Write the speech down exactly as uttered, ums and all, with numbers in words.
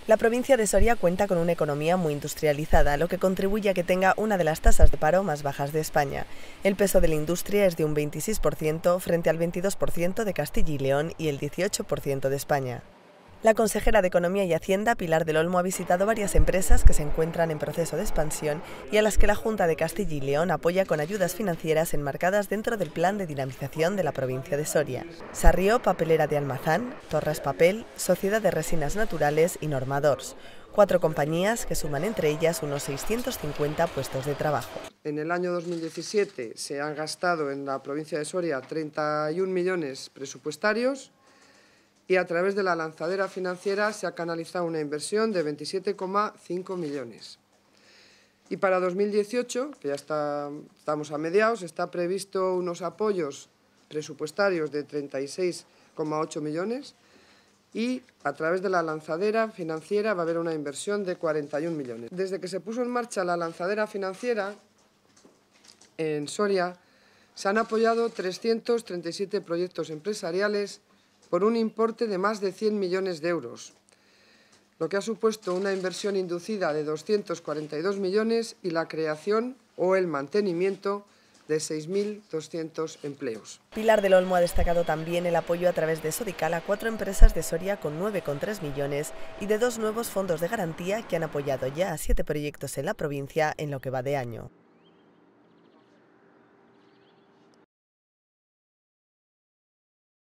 La provincia de Soria cuenta con una economía muy industrializada, lo que contribuye a que tenga una de las tasas de paro más bajas de España. El peso de la industria es de un veintiséis por ciento frente al veintidós por ciento de Castilla y León y el dieciocho por ciento de España. La consejera de Economía y Hacienda, Pilar del Olmo, ha visitado varias empresas que se encuentran en proceso de expansión y a las que la Junta de Castilla y León apoya con ayudas financieras enmarcadas dentro del Plan de Dinamización de la provincia de Soria. Sarrió, Papelera de Almazán, Torras Papel, Sociedad de Resinas Naturales y Normadors. Cuatro compañías que suman entre ellas unos seiscientos cincuenta puestos de trabajo. En el año dos mil diecisiete se han gastado en la provincia de Soria treinta y un millones presupuestarios y a través de la lanzadera financiera se ha canalizado una inversión de veintisiete coma cinco millones. Y para dos mil dieciocho, que ya está, estamos a mediados, está previsto unos apoyos presupuestarios de treinta y seis coma ocho millones y a través de la lanzadera financiera va a haber una inversión de cuarenta y un millones. Desde que se puso en marcha la lanzadera financiera en Soria se han apoyado trescientos treinta y siete proyectos empresariales por un importe de más de cien millones de euros, lo que ha supuesto una inversión inducida de doscientos cuarenta y dos millones y la creación o el mantenimiento de seis mil doscientos empleos. Pilar del Olmo ha destacado también el apoyo a través de Sodical a cuatro empresas de Soria con nueve coma tres millones y de dos nuevos fondos de garantía que han apoyado ya a siete proyectos en la provincia en lo que va de año.